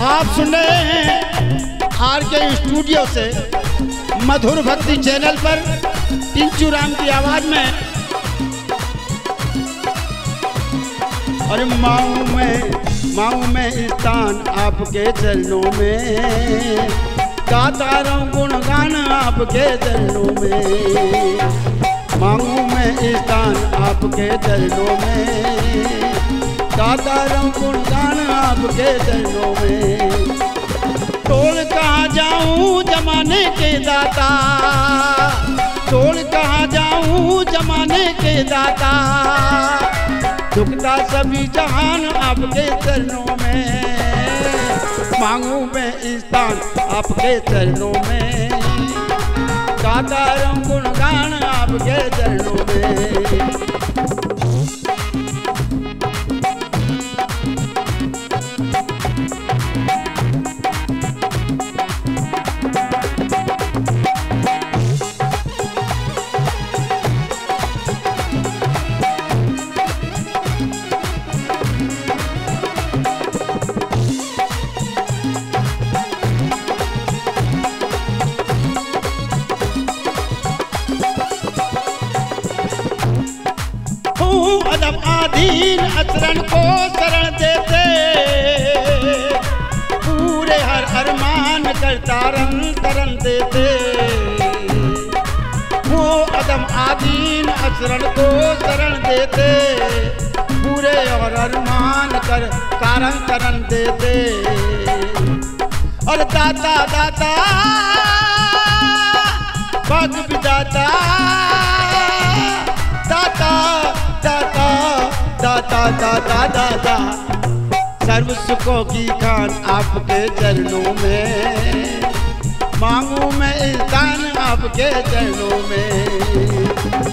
आप सुन रहे हैं आरके स्टूडियो से मधुर भक्ति चैनल पर टिंचू राम की आवाज में। और मांगू में स्थान आपके चरणों में, गाता रहूं गुणगान आपके चरणों में। मांगू में स्थान आपके चरणों में, गाता रहूं गुणगान आपके चरणों में। टोल कहाँ जाऊं जमाने के दाता, टोल कहाँ जाऊं जमाने के दाता। झुकता सभी जहान आपके चरणों में, मांगू मैं स्थान आपके चरणों में। गाता रहूं गुणगान आपके चरणों में। अदम आधीन अचरण को शरण देते, पूरे हर अरमान करता रंग तरन देते। वो अदम आधीन अचरण को शरण देते, पूरे और अरमान कर कारण तरन देते। और दाता दाता भग विदाता, दाता दाता दाता दाता दाता। सर्व सुखों की खान आपके चरणों में, मांगू मैं स्थान आपके चरणों में।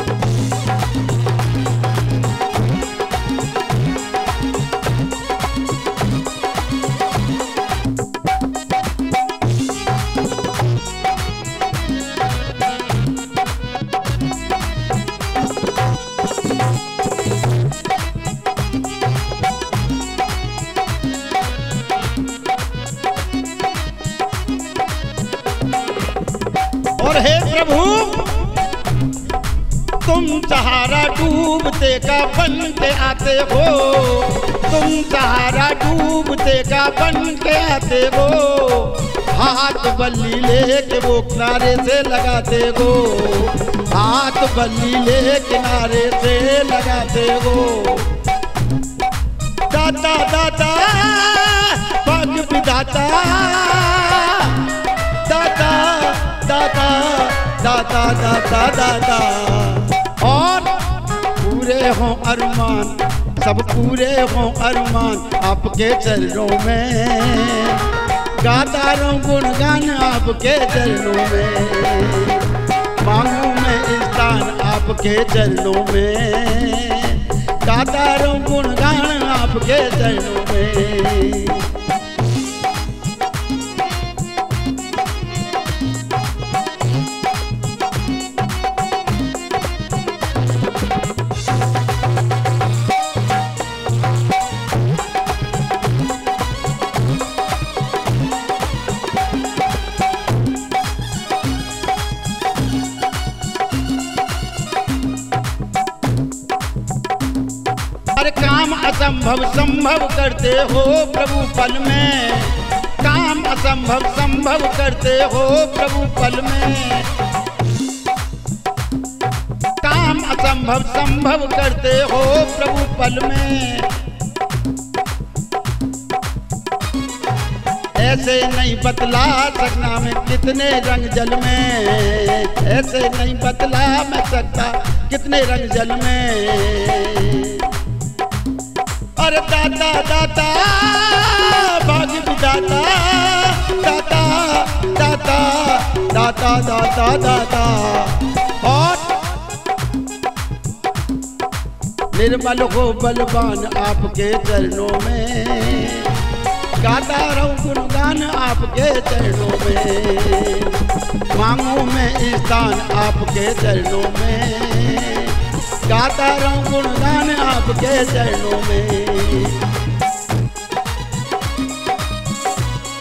और हे प्रभु तुम सहारा डूबते का बन के आते हो, तुम सहारा डूबते का बन के आते हो। हाथ बल्ली लेके वो किनारे से लगाते हो, हाथ बल्ली ले किनारे से लगाते हो। दाता दाता भग विधाता, दाता दाता दाता दाता दाता। और पूरे हों अरमान, सब पूरे हों अरमान आपके चरणों में। गाता रहूं गुणगान आपके चरणों में, मांगू मैं स्थान आपके चरणों में। गाता रहूं गुणगान आपके चरणों में। हर काम असंभव संभव करते हो प्रभु पल में, काम असंभव संभव करते हो प्रभु पल में। काम असंभव संभव करते हो प्रभु पल में। ऐसे नहीं बतला सकना मैं कितने रंग जल में, ऐसे नहीं बतला मैं सकता कितने रंग जल में। और दाता दाता भाग विधाता, दाता दाता दाता दाता दाता। और निर्मल हो बलवान आपके चरणों में, गाता रहूं गुणगान आपके चरणों में। मांगू मैं स्थान आपके चरणों में, गाता रहूं गुणगान आपके चरणों में।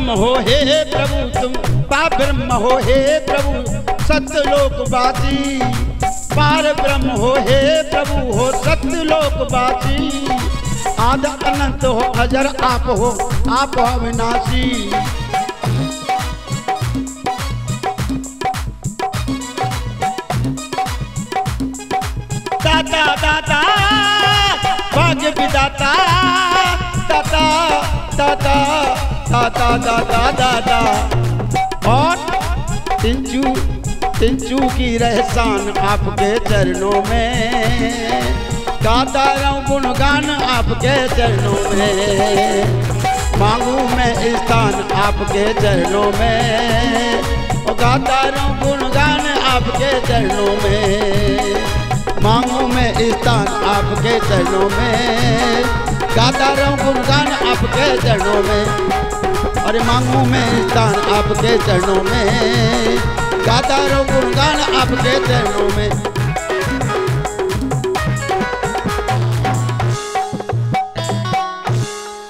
ब्रह्म हो हे प्रभु, तुम पार ब्रह्म हो हे प्रभु सत्यलोकवासी। पार ब्रह्म हो हे प्रभु हो सत्यलोकवासी। आद अनंत हो अजर आप हो, आप हो अविनाशी। दाता दाता भाग्य विदाता, दाता दाता दाता दाता दाता। और तिंचू की रहसान आपके चरणों में, गाता रहूं गुणगान आपके चरणों में। मांगू मैं स्थान आपके चरणों में, गाता रहूं गुणगान आपके चरणों में। मांगू मैं स्थान आपके चरणों में, गाता रहूं गुणगान आपके चरणों में। अरे मांगू मैं स्थान आपके चरणों में, गाता रहूं गुणगान आपके चरणों में।